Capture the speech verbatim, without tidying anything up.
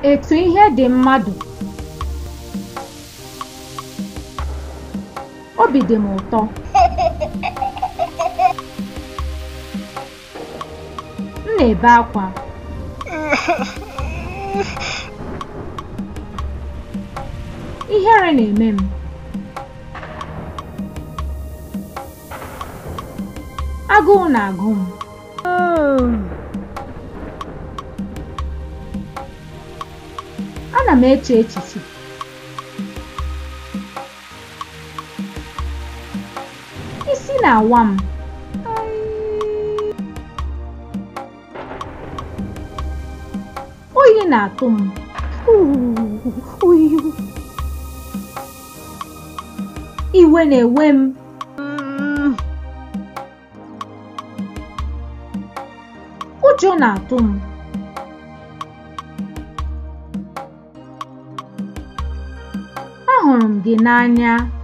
Etu ihe dị mmadụ. Obi dị m ụtọ. M na-ebe akwa. Ihere na-eme m. Agụụ na-agụ m. Ana m eche echiche. Isi na-awa m. Oyi na-atụ m. Iwe na-ewe m. Ụjọ na-atụ m. Ahụrụ m gị n'anya.